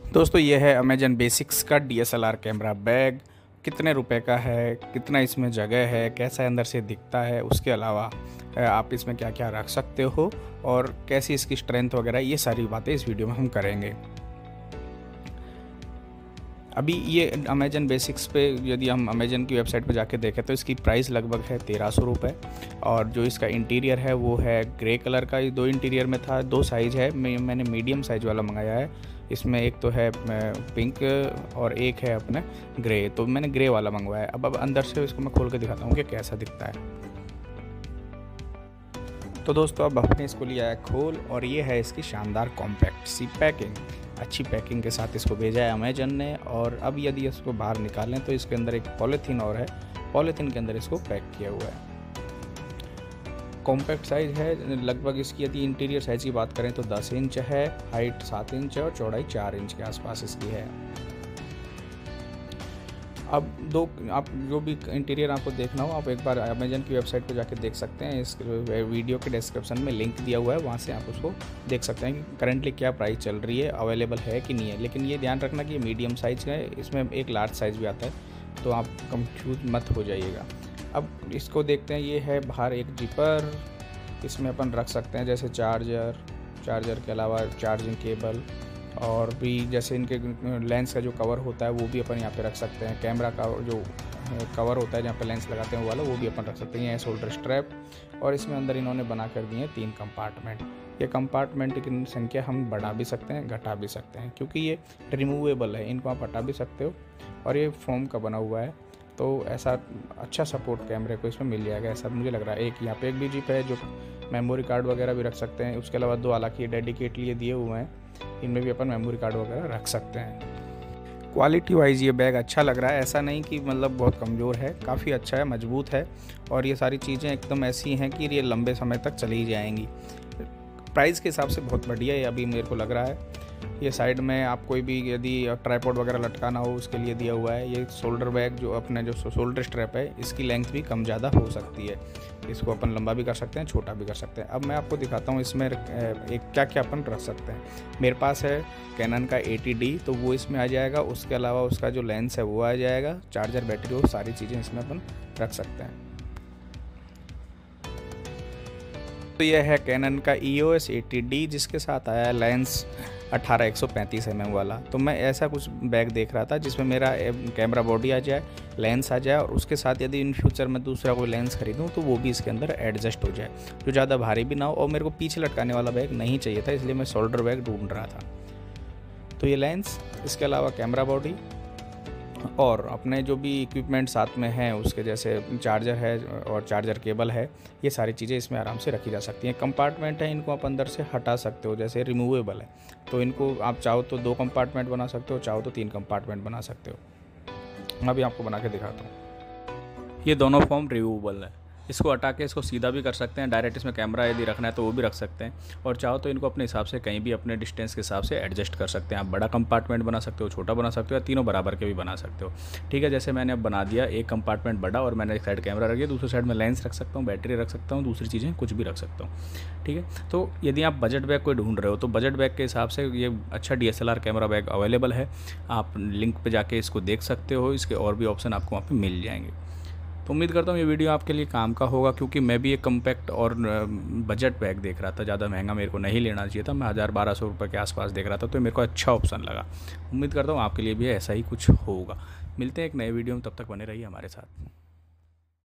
दोस्तों ये है अमेजन बेसिक्स का DSLR कैमरा बैग। कितने रुपए का है, कितना इसमें जगह है, कैसा अंदर से दिखता है, उसके अलावा आप इसमें क्या क्या रख सकते हो और कैसी इसकी स्ट्रेंथ वगैरह, ये सारी बातें इस वीडियो में हम करेंगे। अभी ये अमेजन बेसिक्स पे यदि हम अमेजन की वेबसाइट पे जाके देखें तो इसकी प्राइस लगभग है 1300 रुपये। और जो इसका इंटीरियर है वो है ग्रे कलर का। ये दो इंटीरियर में था, दो साइज़ है। मैंने मीडियम साइज़ वाला मंगाया है। इसमें एक तो है पिंक और एक है अपने ग्रे, तो मैंने ग्रे वाला मंगवाया है। अब अंदर से इसको मैं खोल के दिखाता हूँ कि कैसा दिखता है। तो दोस्तों अब अपने इसको लिया है खोल, और ये है इसकी शानदार कॉम्पैक्ट सी पैकिंग। अच्छी पैकिंग के साथ इसको भेजा है अमेजन ने। और अब यदि इसको बाहर निकालें तो इसके अंदर एक पॉलीथीन और है, पॉलीथीन के अंदर इसको पैक किया हुआ है। कॉम्पैक्ट साइज़ है लगभग। इसकी यदि इंटीरियर साइज़ की बात करें तो 10 इंच है, हाइट 7 इंच है और चौड़ाई 4 इंच के आसपास इसकी है। अब आप जो भी इंटीरियर आपको देखना हो, आप एक बार अमेजन की वेबसाइट पर जाके देख सकते हैं। इस वीडियो के डिस्क्रिप्शन में लिंक दिया हुआ है, वहाँ से आप उसको देख सकते हैं कि करंटली क्या प्राइस चल रही है, अवेलेबल है कि नहीं है। लेकिन ये ध्यान रखना कि ये मीडियम साइज़ है, इसमें एक लार्ज साइज़ भी आता है, तो आप कंफ्यूज मत हो जाइएगा। अब इसको देखते हैं। ये है बाहर एक जिपर, इसमें अपन रख सकते हैं जैसे चार्जर के अलावा चार्जिंग केबल, और भी जैसे इनके लेंस का जो कवर होता है वो भी अपन यहाँ पे रख सकते हैं। कैमरा का जो कवर होता है जहाँ पे लेंस लगाते हैं वो वाला, वो भी अपन रख सकते हैं। ये है शोल्डर स्ट्रैप, और इसमें अंदर इन्होंने बना कर दिए हैं 3 कंपार्टमेंट। ये कंपार्टमेंट की संख्या हम बढ़ा भी सकते हैं, घटा भी सकते हैं, क्योंकि ये रिमूवेबल है। इनको आप हटा भी सकते हो, और ये फोम का बना हुआ है, तो ऐसा अच्छा सपोर्ट कैमरे को इसमें मिल जाएगा, ऐसा मुझे लग रहा है। एक यहाँ पे एक भी जिप है जो मेमोरी कार्ड वगैरह भी रख सकते हैं। उसके अलावा 2 हालांकि डेडिकेट लिए दिए हुए हैं, इनमें भी अपन मेमोरी कार्ड वगैरह रख सकते हैं। क्वालिटी वाइज ये बैग अच्छा लग रहा है, ऐसा नहीं कि मतलब बहुत कमज़ोर है, काफ़ी अच्छा है, मजबूत है। और ये सारी चीज़ें एकदम ऐसी हैं कि ये लंबे समय तक चली जाएंगी। प्राइस के हिसाब से बहुत बढ़िया है अभी मेरे को लग रहा है। ये साइड में आप कोई भी यदि ट्राइपॉड वगैरह लटकाना हो उसके लिए दिया हुआ है। ये शोल्डर बैग जो अपने जो शोल्डर स्ट्रैप है, इसकी लेंथ भी कम ज़्यादा हो सकती है। इसको अपन लंबा भी कर सकते हैं, छोटा भी कर सकते हैं। अब मैं आपको दिखाता हूँ इसमें एक क्या क्या अपन रख सकते हैं। मेरे पास है कैनन का 80D, तो वो इसमें आ जाएगा। उसके अलावा उसका जो लेंस है वो आ जाएगा, चार्जर, बैटरी, वो सारी चीज़ें इसमें अपन रख सकते हैं। तो यह है कैनन का EOS 80D, जिसके साथ आया है लेंस 18-135 mm वाला। तो मैं ऐसा कुछ बैग देख रहा था जिसमें मेरा कैमरा बॉडी आ जाए, लेंस आ जाए, और उसके साथ यदि इन फ्यूचर में दूसरा कोई लेंस खरीदूं तो वो भी इसके अंदर एडजस्ट हो जाए, जो ज़्यादा भारी भी ना हो। और मेरे को पीछे लटकाने वाला बैग नहीं चाहिए था, इसलिए मैं शोल्डर बैग ढूंढ रहा था। तो ये लेंस, इसके अलावा कैमरा बॉडी, और अपने जो भी इक्विपमेंट साथ में हैं उसके जैसे चार्जर है और चार्जर केबल है, ये सारी चीज़ें इसमें आराम से रखी जा सकती हैं। कंपार्टमेंट है, इनको आप अंदर से हटा सकते हो, जैसे रिमूवेबल है, तो इनको आप चाहो तो 2 कंपार्टमेंट बना सकते हो, चाहो तो 3 कंपार्टमेंट बना सकते हो। मैं अभी आपको बना के दिखाता हूँ। ये दोनों फॉर्म रिमूवेबल है। इसको हटा के इसको सीधा भी कर सकते हैं, डायरेक्ट इसमें कैमरा यदि रखना है तो वो भी रख सकते हैं, और चाहो तो इनको अपने हिसाब से कहीं भी अपने डिस्टेंस के हिसाब से एडजस्ट कर सकते हैं। आप बड़ा कंपार्टमेंट बना सकते हो, छोटा बना सकते हो, या तीनों बराबर के भी बना सकते हो। ठीक है, जैसे मैंने अब बना दिया एक कंपार्टमेंट बड़ा, और मैंने एक साइड कैमरा रख दिया, दूसरी साइड में लेंस रख सकता हूँ, बैटरी रख सकता हूँ, दूसरी चीज़ें कुछ भी रख सकता हूँ। ठीक है, तो यदि आप बजट बैग कोई ढूंढ रहे हो तो बजट बैग के हिसाब से ये अच्छा DSLR कैमरा बैग अवेलेबल है। आप लिंक पर जाके इसको देख सकते हो, इसके और भी ऑप्शन आपको वहाँ पर मिल जाएंगे। तो उम्मीद करता हूँ ये वीडियो आपके लिए काम का होगा, क्योंकि मैं भी एक कम्पैक्ट और बजट बैग देख रहा था। ज़्यादा महंगा मेरे को नहीं लेना चाहिए था, मैं 1000-1200 रुपये के आसपास देख रहा था, तो मेरे को अच्छा ऑप्शन लगा। उम्मीद करता हूँ आपके लिए भी ऐसा ही कुछ होगा। मिलते हैं एक नए वीडियो में, तब तक बने रहिए हमारे साथ।